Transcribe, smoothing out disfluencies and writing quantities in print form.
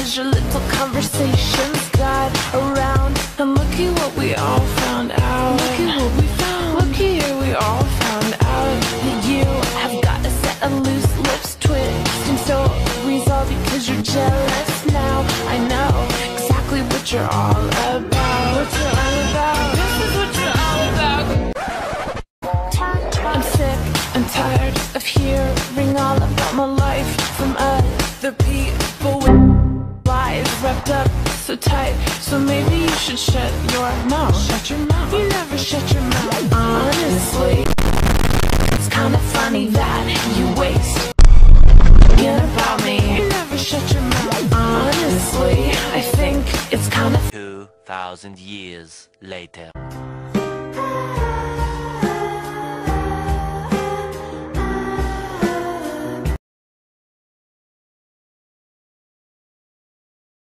Cause your little conversations got around, and looky what we all found out. Looky what we found. Looky here, we all found out that you have got a set of loose lips, twisting stories all because you're jealous now. I know exactly what you're all about. What you're all about. This is what you're all about. I'm sick and tired of hearing all about my life from other people with lies wrapped up so tight. So maybe you should shut your mouth. Shut your mouth. You never shut your mouth. Honestly, it's kinda funny that you waste forget about me. You never shut your mouth. Honestly, I think it's kinda 2,000 years later.